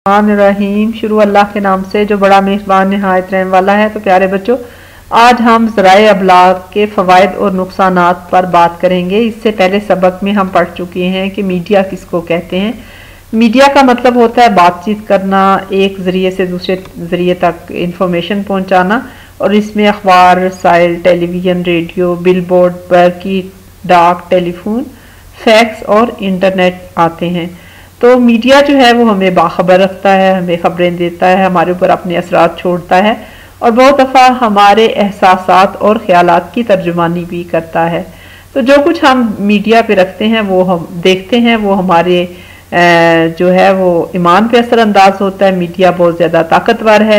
रहीम। शुरू अल्लाह के नाम से जो बड़ा मेहरबान नहायत रहम वाला है। तो प्यारे बच्चों, आज हम ज़राए अबलाग के फ़वाइद और नुकसानात पर बात करेंगे। इससे पहले सबक में हम पढ़ चुके हैं कि मीडिया किसको कहते हैं। मीडिया का मतलब होता है बातचीत करना, एक ज़रिए से दूसरे ज़रिए तक इंफॉर्मेशन पहुँचाना, और इसमें अखबार, रसाइल, टेलीविज़न, रेडियो, बिलबोर्ड, बरकी, डाक, टेलीफोन, फैक्स और इंटरनेट आते हैं। तो मीडिया जो है वो हमें बाखबर रखता है, हमें खबरें देता है, हमारे ऊपर अपने असरात छोड़ता है और बहुत दफ़ा हमारे एहसासात और ख्यालात की तर्जुमानी भी करता है। तो जो कुछ हम मीडिया पे रखते हैं, वो हम देखते हैं, वो हमारे जो है वो ईमान पे असर अंदाज होता है। मीडिया बहुत ज़्यादा ताकतवर है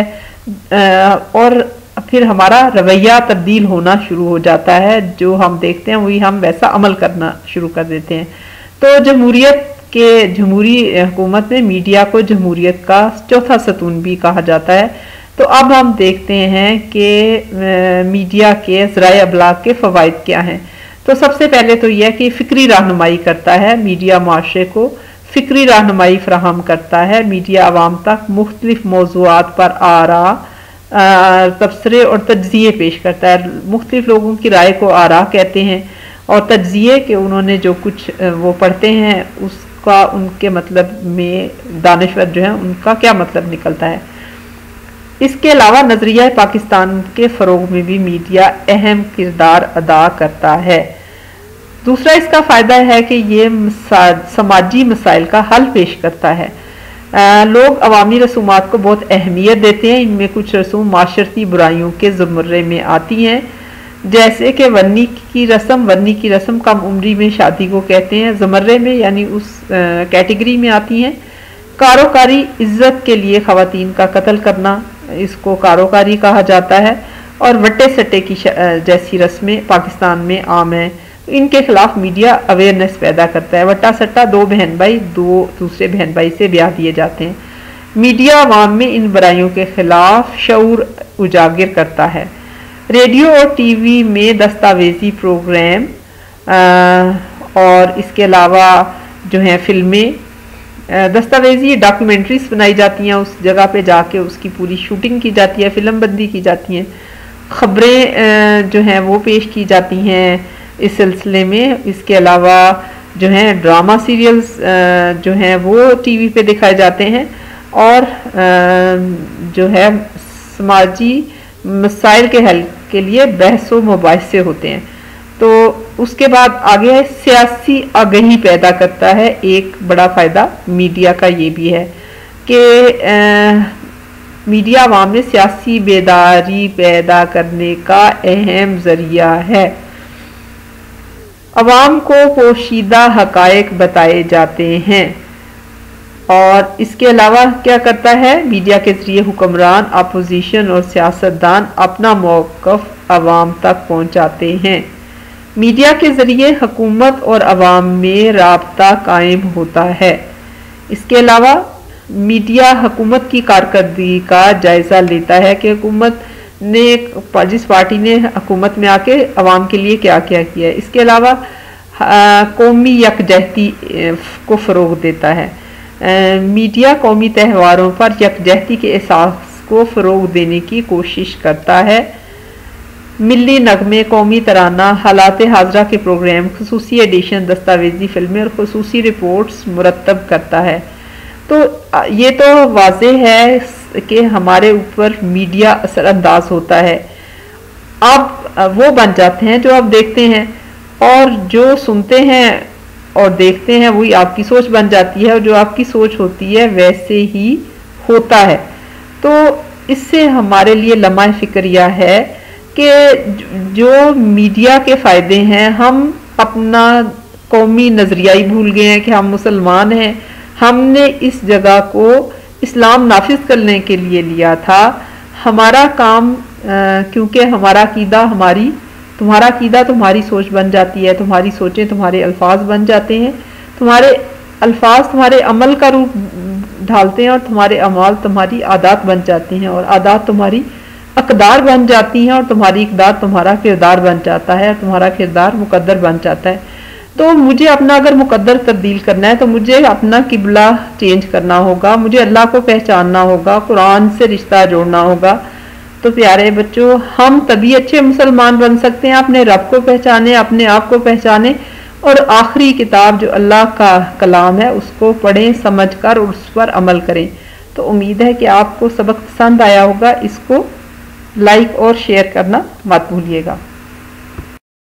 और फिर हमारा रवैया तब्दील होना शुरू हो जाता है। जो हम देखते हैं वही हम वैसा अमल करना शुरू कर देते हैं। तो जमहूरी हुकूमत में मीडिया को जमहूरियत का चौथा सतून भी कहा जाता है। तो अब हम देखते हैं कि मीडिया के ज़राए अबलाग के फ़वाइद क्या हैं। तो सबसे पहले तो यह कि फ़िक्री रहनुमाई करता है। मीडिया माशरे को फ़िक्री रहनुमाई फराहम करता है। मीडिया आवाम तक मुख्तलिफ मौज़ूआत पर आरा, तबसरे और तज्ज़िये पेश करता है। मुख्तलिफ लोगों की राय को आरा कहते हैं, और तज्ज़िये के उन्होंने जो कुछ वो पढ़ते हैं उसका उनके मतलब में दानिश्वर जो है उनका क्या मतलब निकलता है। इसके अलावा नज़रिया पाकिस्तान के फ़रोग़ में भी मीडिया अहम किरदार अदा करता है। दूसरा इसका फ़ायदा है कि ये समाजी मसाइल का हल पेश करता है। लोग अवामी रसूमात को बहुत अहमियत देते हैं। इनमें कुछ रसूम माशरती बुराइयों के ज़ुमरे में आती हैं, जैसे कि वन्नी की रस्म कम उम्री में शादी को कहते हैं, ज़मर्रे में यानी उस कैटेगरी में आती हैं। कारोकारी, इज्जत के लिए ख़वातीन का कत्ल करना, इसको कारोकारी कहा जाता है। और वट्टे सट्टे की जैसी रस्में पाकिस्तान में आम हैं। इनके खिलाफ मीडिया अवेयरनेस पैदा करता है। वट्टा सट्टा, दो बहन भाई दूसरे बहन भाई से ब्याह दिए जाते हैं। मीडिया अवाम में इन बुराइयों के खिलाफ शऊर उजागर करता है। रेडियो और टीवी में दस्तावेजी प्रोग्राम और इसके अलावा जो है फिल्में, दस्तावेजी डॉक्यूमेंट्रीज बनाई जाती हैं। उस जगह पे जाके उसकी पूरी शूटिंग की जाती है, फिल्म बंदी की जाती है। ख़बरें जो हैं वो पेश की जाती हैं इस सिलसिले में। इसके अलावा जो है ड्रामा सीरियल्स जो हैं वो टीवी पे दिखाए जाते हैं, और जो है समाजी मसाइल के हल के लिए बहस व मुबाहिसे होते हैं। तो उसके बाद आगे है सियासी आगाही पैदा करता है। एक बड़ा फ़ायदा मीडिया का ये भी है कि मीडिया अवाम में सियासी बेदारी पैदा करने का अहम ज़रिया है। अवाम को पोशीदा हक़ाइक़ बताए जाते हैं। और इसके अलावा क्या करता है, मीडिया के ज़रिए हुक्मरान, अपोजिशन और सियासतदान अपना मौक़िफ़ अवाम तक पहुँचाते हैं। मीडिया के ज़रिए हुकूमत और अवाम में राब्ता कायम होता है। इसके अलावा मीडिया हुकूमत की कारकर्दगी का जायज़ा लेता है कि हुकूमत ने, जिस पार्टी ने हुकूमत में आके अवाम के लिए क्या क्या किया है। इसके अलावा कौमी यकजहती को फ़रोग़ देता है। मीडिया कौमी त्यौहारों पर यकजहती के एहसास को फ़रोग़ देने की कोशिश करता है। मिली नगमे, कौमी तराना, हालात हाज़रा के प्रोग्राम, खुसूसी एडिशन, दस्तावेजी फिल्में और खुसूसी रिपोर्ट्स मुरतब करता है। तो ये तो वाज़ेह है कि हमारे ऊपर मीडिया असरअंदाज होता है। अब वो बन जाते हैं जो आप देखते हैं, और जो सुनते हैं और देखते हैं वही आपकी सोच बन जाती है, और जो आपकी सोच होती है वैसे ही होता है। तो इससे हमारे लिए लम्हा फ़िक्रिया है कि जो मीडिया के फ़ायदे हैं, हम अपना कौमी नज़रिया ही भूल गए हैं कि हम मुसलमान हैं। हमने इस जगह को इस्लाम नाफिज करने के लिए लिया था। हमारा काम क्योंकि हमारा अकीदा तुम्हारा अकीदा तुम्हारी सोच बन जाती है, तुम्हारी सोचें तुम्हारे अल्फाज बन जाते हैं, तुम्हारे अल्फाज तुम्हारे अमल का रूप ढालते हैं, और तुम्हारे अमाल तुम्हारी आदात बन जाती हैं, और आदात तुम्हारी अक़दार बन जाती हैं, और तुम्हारी इक़दार तुम्हारा किरदार बन जाता है, और तुम्हारा किरदार मुक़द्दर बन जाता है। تو مجھے اپنا اگر مقدر تبدیل کرنا ہے تو مجھے اپنا قبلہ چینج کرنا ہوگا، مجھے اللہ کو پہچاننا ہوگا، قرآن سے رشتہ جوڑنا ہوگا۔ تو پیارے بچوں، ہم تبھی اچھے مسلمان بن سکتے ہیں، اپنے رب کو پہچانے، اپنے آپ کو پہچانے، اور آخری کتاب جو اللہ کا کلام ہے اس کو پڑھیں، سمجھ کر اور اس پر عمل کریں۔ تو امید ہے کہ آپ کو سبق پسند آیا ہوگا، اس کو لائک اور شیئر کرنا مت بھولیے گا۔